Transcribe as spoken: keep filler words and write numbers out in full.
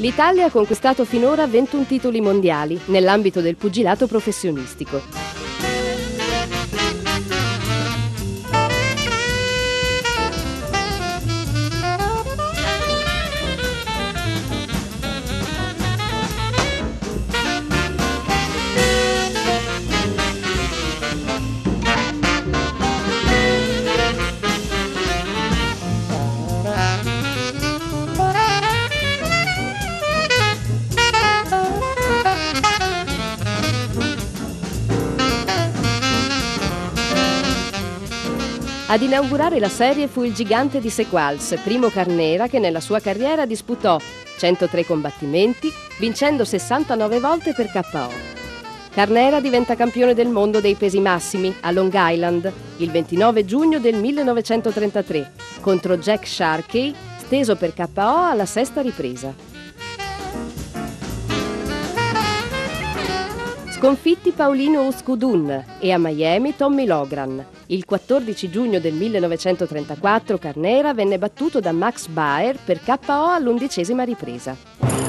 L'Italia ha conquistato finora ventuno titoli mondiali nell'ambito del pugilato professionistico. Ad inaugurare la serie fu il gigante di Sequals, Primo Carnera, che nella sua carriera disputò centotré combattimenti, vincendo sessantanove volte per K O. Carnera diventa campione del mondo dei pesi massimi a Long Island il ventinove giugno del millenovecentotrentatré contro Jack Sharkey, steso per K O alla sesta ripresa. Sconfitti Paulino Oskudun e a Miami Tommy Logran. Il quattordici giugno del millenovecentotrentaquattro Carnera venne battuto da Max Baer per K O all'undicesima ripresa.